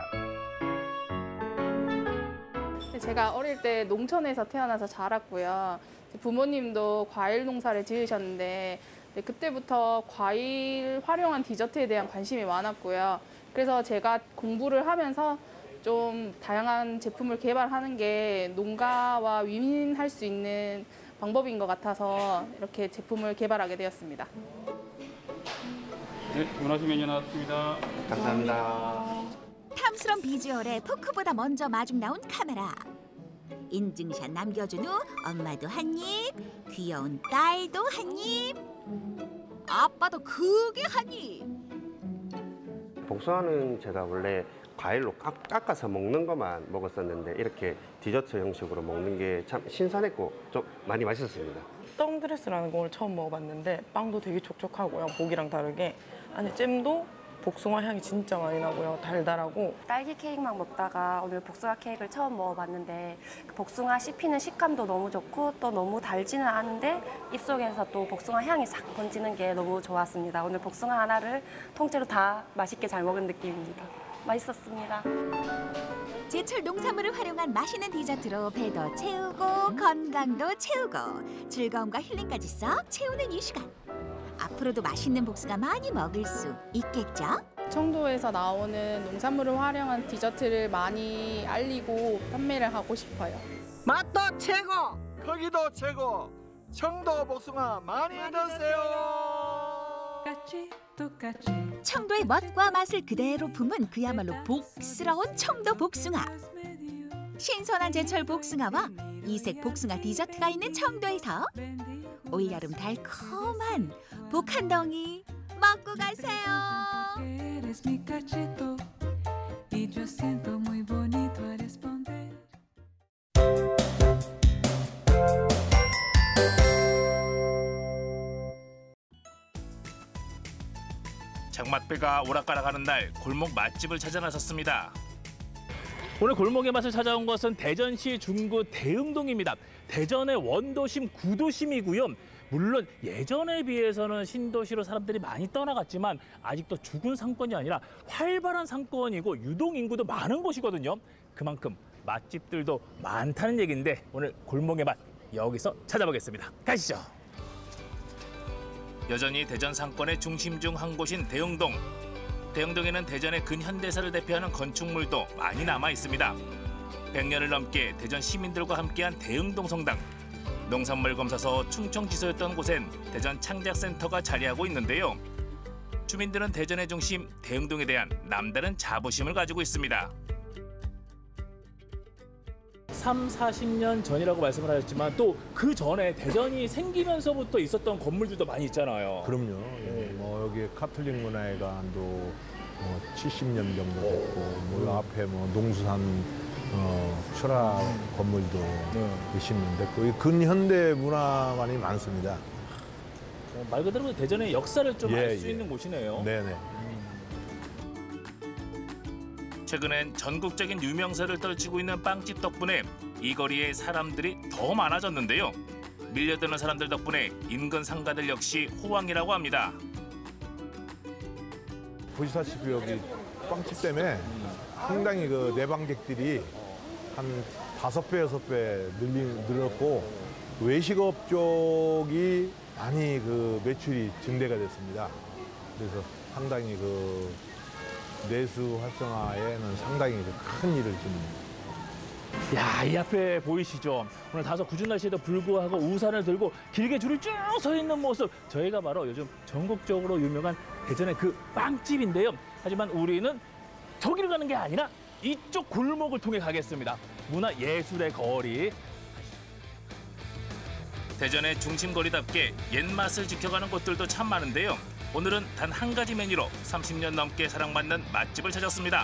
제가 어릴 때 농촌에서 태어나서 자랐고요. 부모님도 과일 농사를 지으셨는데 그때부터 과일 활용한 디저트에 대한 관심이 많았고요. 그래서 제가 공부를 하면서 좀 다양한 제품을 개발하는 게 농가와 윈윈할 수 있는 방법인 것 같아서 이렇게 제품을 개발하게 되었습니다. 네, 원하신 메뉴 나왔습니다. 감사합니다. 탐스러운 비주얼에 포크보다 먼저 마중 나온 카메라. 인증샷 남겨준 후 엄마도 한 입, 귀여운 딸도 한 입, 아빠도 크게 한 입. 복숭아는 제가 원래 과일로 깎아서 먹는 것만 먹었었는데 이렇게 디저트 형식으로 먹는 게 참 신선했고 좀 많이 맛있었습니다. 떵드레스라는 걸 처음 먹어봤는데 빵도 되게 촉촉하고요. 보기랑 다르게. 아니 잼도 복숭아 향이 진짜 많이 나고요. 달달하고. 딸기 케이크만 먹다가 오늘 복숭아 케이크를 처음 먹어봤는데 복숭아 씹히는 식감도 너무 좋고 또 너무 달지는 않은데 입속에서 또 복숭아 향이 싹 번지는 게 너무 좋았습니다. 오늘 복숭아 하나를 통째로 다 맛있게 잘 먹은 느낌입니다. 맛있었습니다. 제철 농산물을 활용한 맛있는 디저트로 배도 채우고 건강도 채우고 즐거움과 힐링까지 싹 채우는 이 시간. 앞으로도 맛있는 복숭아 많이 먹을 수 있겠죠? 청도에서 나오는 농산물을 활용한 디저트를 많이 알리고 판매를 하고 싶어요. 맛도 최고, 크기도 최고, 청도 복숭아 많이 드세요. 청도의 멋과 맛을 그대로 품은 그야말로 복스러운 청도 복숭아. 신선한 제철 복숭아와 이색 복숭아 디저트가 있는 청도에서 올여름 달콤한 복 한 덩이 먹고 가세요. 장맛배가 오락가락하는 날 골목 맛집을 찾아 나섰습니다. 오늘 골목의 맛을 찾아온 것은 대전시 중구 대흥동입니다. 대전의 원도심, 구도심이고요. 물론 예전에 비해서는 신도시로 사람들이 많이 떠나갔지만 아직도 죽은 상권이 아니라 활발한 상권이고 유동 인구도 많은 곳이거든요. 그만큼 맛집들도 많다는 얘기인데 오늘 골목의 맛 여기서 찾아보겠습니다. 가시죠. 여전히 대전 상권의 중심 중 한 곳인 대흥동. 대흥동에는 대전의 근현대사를 대표하는 건축물도 많이 남아 있습니다. 100년을 넘게 대전 시민들과 함께한 대흥동 성당. 농산물 검사소 충청지소였던 곳엔 대전 창작센터가 자리하고 있는데요. 주민들은 대전의 중심 대흥동에 대한 남다른 자부심을 가지고 있습니다. 40년 전이라고 말씀을 하셨지만 또 그 전에 대전이 생기면서부터 있었던 건물들도 많이 있잖아요. 그럼요. 예. 뭐 여기 카톨릭 문화회관도 70년 정도 됐고, 뭐 앞에 뭐 농수산 철학 건물도 20년 됐고, 이 근현대 문화관이 많습니다. 말 그대로 대전의 역사를 좀 알 수 있는 곳이네요. 네네. 최근엔 전국적인 유명세를 떨치고 있는 빵집 덕분에 이 거리에 사람들이 더 많아졌는데요. 밀려드는 사람들 덕분에 인근 상가들 역시 호황이라고 합니다. 보시다시피 여기 빵집 때문에 상당히 그 내방객들이 한 5배, 6배 늘었고, 외식업 쪽이 많이 그 매출이 증대가 됐습니다. 그래서 상당히 그 내수 활성화에는 상당히 큰 일을 좀 야, 이 앞에 보이시죠? 오늘 다소 궂은 날씨에도 불구하고 우산을 들고 길게 줄을 쭉 서 있는 모습. 저희가 바로 요즘 전국적으로 유명한 대전의 그 빵집인데요. 하지만 우리는 저기를 가는 게 아니라 이쪽 골목을 통해 가겠습니다. 문화예술의 거리. 대전의 중심거리답게 옛맛을 지켜가는 곳들도 참 많은데요. 오늘은 단 한 가지 메뉴로 30년 넘게 사랑받는 맛집을 찾았습니다.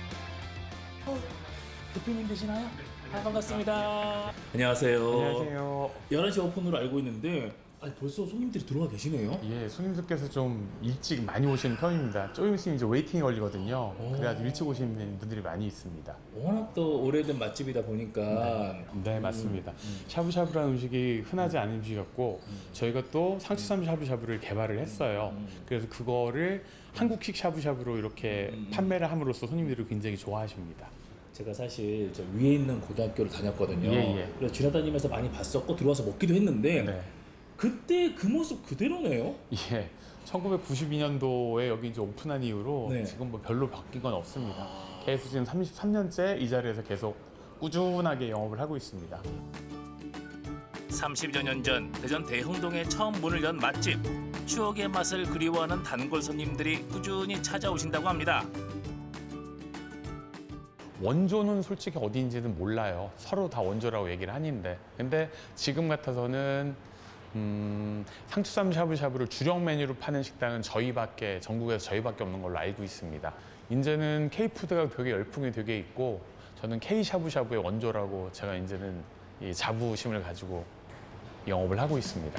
대표님 되시나요? 반갑습니다. 안녕하세요. 안녕하세요. 11시 오픈으로 알고 있는데 벌써 손님들이 들어와 계시네요. 예, 손님들께서 좀 일찍 많이 오시는 편입니다. 조금 있으면 이제 웨이팅이 걸리거든요. 그래가지고 일찍 오시는 분들이 많이 있습니다. 워낙 또 오래된 맛집이다 보니까. 네, 맞습니다. 샤브샤브라는 음식이 흔하지 않은 음식이었고 저희가 또 상추쌈 샤브샤브를 개발을 했어요. 그래서 그거를 한국식 샤브샤브로 이렇게 판매를 함으로써 손님들이 굉장히 좋아하십니다. 제가 사실 저 위에 있는 고등학교를 다녔거든요. 예. 그래서 지나다니면서 많이 봤었고 들어와서 먹기도 했는데 네. 그때 그 모습 그대로네요. 예, 1992년도에 여기 이제 오픈한 이후로 네. 지금 뭐 별로 바뀐 건 없습니다. 계속 지금 33년째 이 자리에서 계속 꾸준하게 영업을 하고 있습니다. 30여 년 전 대전 대흥동에 처음 문을 연 맛집. 추억의 맛을 그리워하는 단골 손님들이 꾸준히 찾아오신다고 합니다. 원조는 솔직히 어디인지는 몰라요. 서로 다 원조라고 얘기를 하는데 근데 지금 같아서는 상추쌈 샤브샤브를 주력 메뉴로 파는 식당은 전국에서 저희밖에 없는 걸로 알고 있습니다. 이제는 K푸드가 되게 열풍이 되게 있고 저는 K 샤브샤브의 원조라고 제가 이제는 이 자부심을 가지고 영업을 하고 있습니다.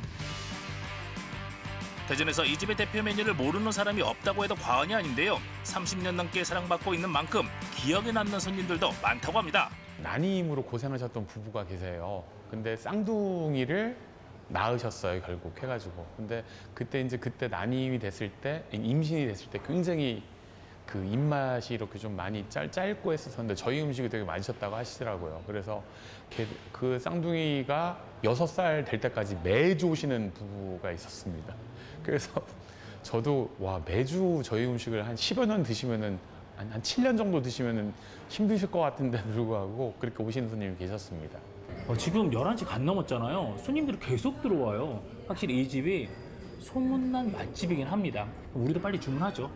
대전에서 이 집의 대표 메뉴를 모르는 사람이 없다고 해도 과언이 아닌데요. 30년 넘게 사랑받고 있는 만큼 기억에 남는 손님들도 많다고 합니다. 난임으로 고생하셨던 부부가 계세요. 근데 쌍둥이를 낳으셨어요, 결국 해가지고. 근데 그때 난임이 됐을 때, 임신이 됐을 때 굉장히 그 입맛이 이렇게 좀 많이 짧고 했었는데 저희 음식이 되게 맛있었다고 하시더라고요. 그래서 그 쌍둥이가 6살 될 때까지 매주 오시는 부부가 있었습니다. 그래서 저도 와, 매주 저희 음식을 한 10여 년 드시면은 한 7년 정도 드시면은 힘드실 것 같은데 불구하고 그렇게 오시는 손님이 계셨습니다. 지금 11시 간 넘었잖아요. 손님들이 계속 들어와요. 확실히 이 집이 소문난 맛집이긴 합니다. 우리도 빨리 주문하죠.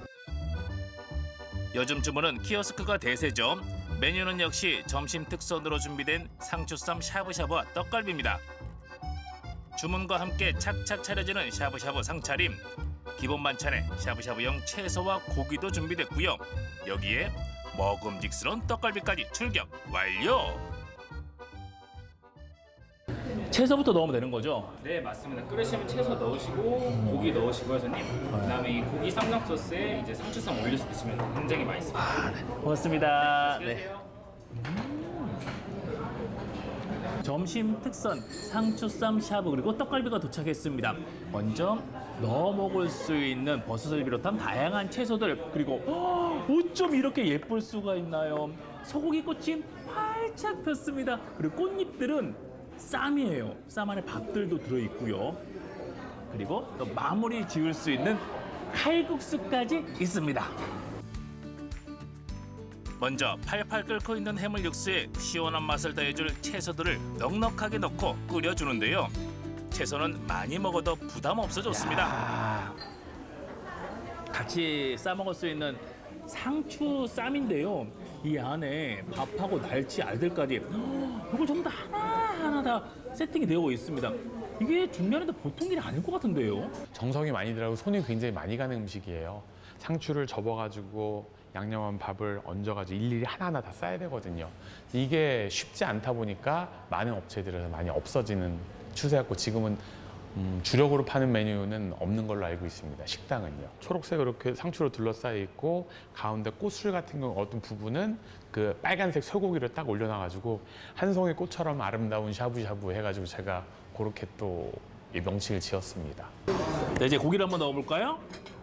요즘 주문은 키오스크가 대세죠. 메뉴는 역시 점심 특선으로 준비된 상추쌈 샤브샤브와 떡갈비입니다. 주문과 함께 착착 차려지는 샤브샤브 상차림. 기본 반찬에 샤브샤브용 채소와 고기도 준비됐고요. 여기에 먹음직스러운 떡갈비까지 출격 완료! 채소부터 넣으면 되는 거죠? 네, 맞습니다. 끓으시면 채소 넣으시고 고기 넣으시고요, 손님. 그다음에 이 고기 쌈장 소스에 이제 상추쌈 올려서 드시면 굉장히 맛있습니다. 네. 고맙습니다. 네. 점심 특선 상추쌈 샤브 그리고 떡갈비가 도착했습니다. 먼저 넣어 먹을 수 있는 버섯을 비롯한 다양한 채소들 그리고 어쩜 이렇게 예쁠 수가 있나요? 소고기 꽃이 활짝 폈습니다. 그리고 꽃잎들은 쌈이에요. 쌈 안에 밥들도 들어있고요. 그리고 또 마무리 지을 수 있는 칼국수까지 있습니다. 먼저 팔팔 끓고 있는 해물 육수에 시원한 맛을 더해줄 채소들을 넉넉하게 넣고 끓여주는데요. 채소는 많이 먹어도 부담 없어졌습니다. 같이 싸먹을 수 있는 상추 쌈인데요. 이 안에 밥하고 날치, 알들까지 이걸 전부 다 하나하나 다 세팅이 되어 있습니다. 이게 중면인데 보통 일이 아닐 것 같은데요. 정성이 많이 들어가고 손이 굉장히 많이 가는 음식이에요. 상추를 접어가지고 양념한 밥을 얹어가지고 일일이 하나하나 다 싸야 되거든요. 이게 쉽지 않다 보니까 많은 업체들에서 많이 없어지는 추세였고 지금은 주력으로 파는 메뉴는 없는 걸로 알고 있습니다. 식당은요. 초록색 이렇게 상추로 둘러싸여 있고 가운데 꽃술 같은 경우 어떤 부분은 그 빨간색 쇠고기를 딱 올려놔가지고 한 송이 꽃처럼 아름다운 샤브샤브 해가지고 제가 그렇게 또 이 명칭을 지었습니다. 네, 이제 고기를 한번 넣어볼까요?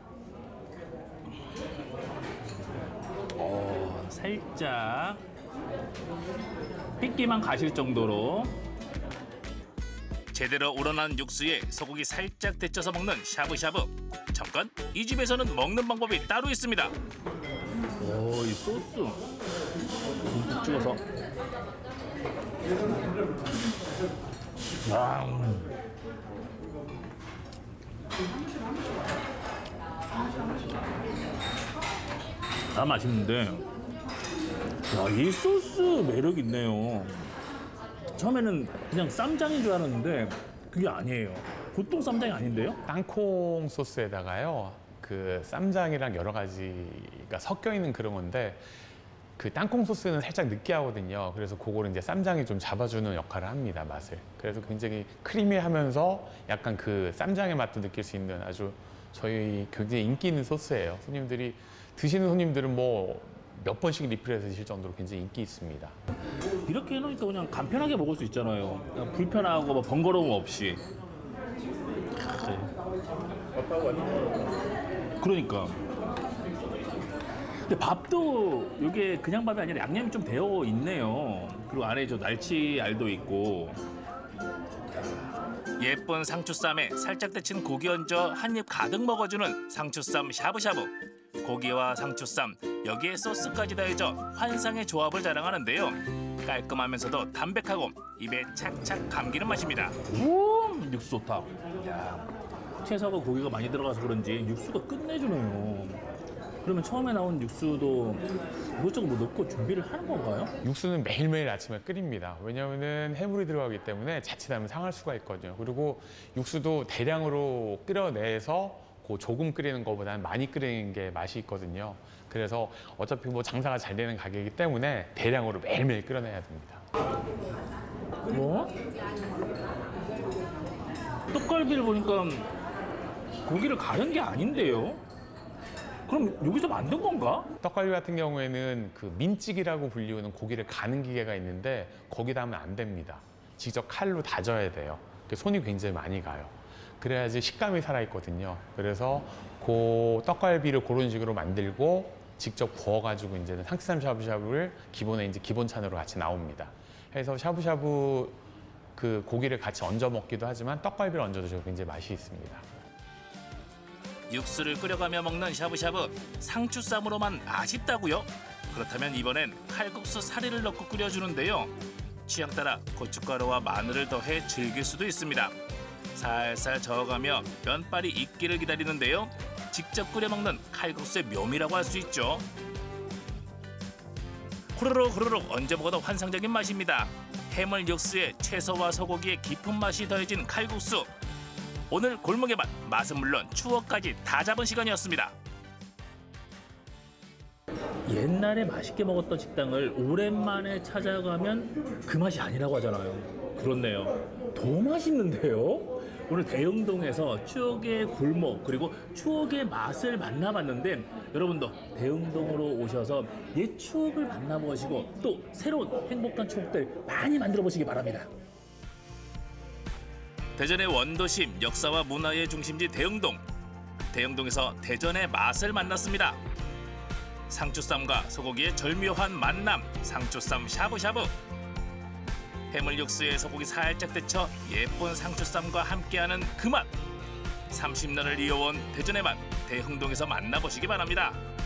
살짝 핏기만 가실 정도로 제대로 우러난 육수에 소고기 살짝 데쳐서 먹는 샤브샤브. 잠깐, 이 집에서는 먹는 방법이 따로 있습니다. 이 소스 듬뿍 찍어서. 다 맛있는데, 이 소스 매력 있네요. 처음에는 그냥 쌈장인 줄 알았는데 그게 아니에요. 보통 쌈장이 아닌데요? 땅콩 소스에다가요, 그 쌈장이랑 여러 가지가 섞여 있는 그런 건데, 그 땅콩 소스는 살짝 느끼하거든요. 그래서 그거를 이제 쌈장이 좀 잡아주는 역할을 합니다, 맛을. 그래서 굉장히 크리미하면서 약간 그 쌈장의 맛도 느낄 수 있는 아주 저희 굉장히 인기 있는 소스예요. 손님들이 드시는 손님들은 뭐 몇 번씩 리필해서 드실 정도로 굉장히 인기 있습니다. 이렇게 해놓으니까 그냥 간편하게 먹을 수 있잖아요. 그냥 불편하고 뭐 번거로움 없이. 그러니까. 근데 밥도 이게 그냥 밥이 아니라 양념이 좀 되어 있네요. 그리고 안에 저 날치 알도 있고. 예쁜 상추쌈에 살짝 데친 고기 얹어 한 입 가득 먹어주는 상추쌈 샤브샤브. 고기와 상추쌈, 여기에 소스까지 더해져 환상의 조합을 자랑하는데요. 깔끔하면서도 담백하고 입에 착착 감기는 맛입니다. 육수 좋다. 야, 채소하고 고기가 많이 들어가서 그런지 육수가 끝내주네요. 그러면 처음에 나온 육수도 이것저것 뭐 넣고 준비를 하는 건가요? 육수는 매일매일 아침에 끓입니다. 왜냐하면 해물이 들어가기 때문에 자칫하면 상할 수가 있거든요. 그리고 육수도 대량으로 끓여내서 조금 끓이는 것보다는 많이 끓이는 게 맛이 있거든요. 그래서 어차피 뭐 장사가 잘 되는 가게이기 때문에 대량으로 매일매일 끓여내야 됩니다. 뭐? 떡갈비를 보니까 고기를 가른 게 아닌데요? 그럼 여기서 만든 건가? 떡갈비 같은 경우에는 그 민찌기라고 불리우는 고기를 가는 기계가 있는데 거기다 하면 안 됩니다. 직접 칼로 다져야 돼요. 손이 굉장히 많이 가요. 그래야지 식감이 살아있거든요. 그래서 그 떡갈비를 그런 식으로 만들고 직접 구워가지고 이제는 상추쌈 샤브샤브를 기본에 이제 기본찬으로 같이 나옵니다. 해서 샤브샤브 그 고기를 같이 얹어 먹기도 하지만 떡갈비를 얹어 드셔도 굉장히 맛이 있습니다. 육수를 끓여가며 먹는 샤브샤브, 상추쌈으로만 아쉽다고요? 그렇다면 이번엔 칼국수 사리를 넣고 끓여주는데요. 취향 따라 고춧가루와 마늘을 더해 즐길 수도 있습니다. 살살 저어가며 면발이 익기를 기다리는데요. 직접 끓여 먹는 칼국수의 묘미라고 할 수 있죠. 후루룩 후루룩 언제 먹어도 환상적인 맛입니다. 해물 육수에 채소와 소고기의 깊은 맛이 더해진 칼국수. 오늘 골목의 맛, 맛은 물론 추억까지 다 잡은 시간이었습니다. 옛날에 맛있게 먹었던 식당을 오랜만에 찾아가면 그 맛이 아니라고 하잖아요. 그렇네요. 더 맛있는데요? 오늘 대흥동에서 추억의 골목 그리고 추억의 맛을 만나봤는데 여러분도 대흥동으로 오셔서 옛 추억을 만나보시고 또 새로운 행복한 추억들 많이 만들어 보시기 바랍니다. 대전의 원도심, 역사와 문화의 중심지 대흥동. 대흥동에서 대전의 맛을 만났습니다. 상추쌈과 소고기의 절묘한 만남, 상추쌈 샤브샤브. 해물 육수에 소고기 살짝 데쳐 예쁜 상추쌈과 함께하는 그 맛. 30년을 이어온 대전의 맛, 대흥동에서 만나보시기 바랍니다.